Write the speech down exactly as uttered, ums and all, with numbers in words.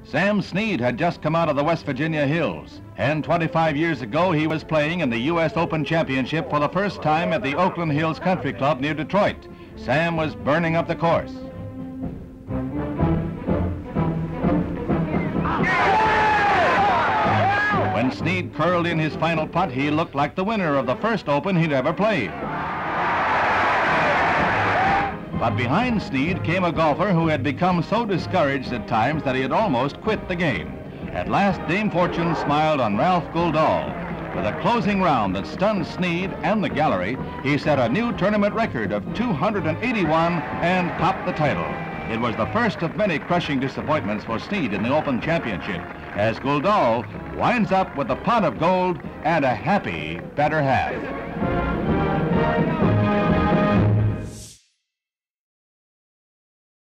Sam Snead had just come out of the West Virginia hills, and twenty-five years ago he was playing in the U S Open Championship for the first time at the Oakland Hills Country Club near Detroit. Sam was burning up the course. When Snead curled in his final putt, he looked like the winner of the first Open he'd ever played. But behind Snead came a golfer who had become so discouraged at times that he had almost quit the game. At last, Dame Fortune smiled on Ralph Guldahl. With a closing round that stunned Snead and the gallery, he set a new tournament record of two hundred eighty-one and topped the title. It was the first of many crushing disappointments for Snead in the Open Championship, as Guldahl winds up with a pot of gold and a happy better half.